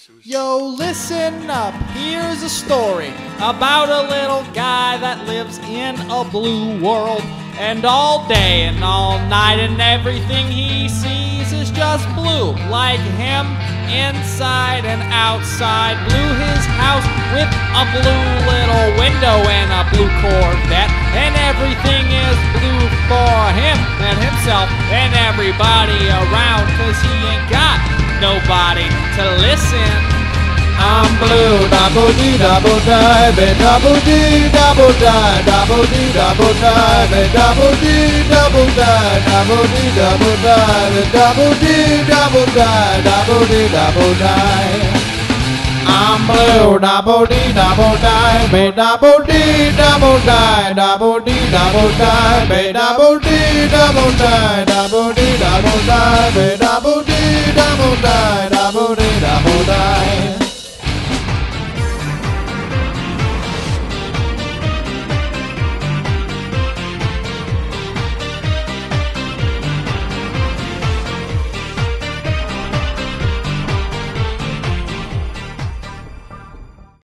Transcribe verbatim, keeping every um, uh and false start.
Yo, listen up, here's a story about a little guy that lives in a blue world. And all day and all night and everything he sees is just blue. Like him, inside and outside. Blue his house with a blue little window and a blue Corvette. And everything is blue for him and himself and everybody around, 'cause he ain't got nobody to listen. I'm blue, double D, double die, be double D, double die, double D, double die, be double D, double die, double D, double die, be double D, double die, double D, double die. I'm blue, double D, double die, be double D, double die, double D, double die, be double D, double die, double D, double die, be double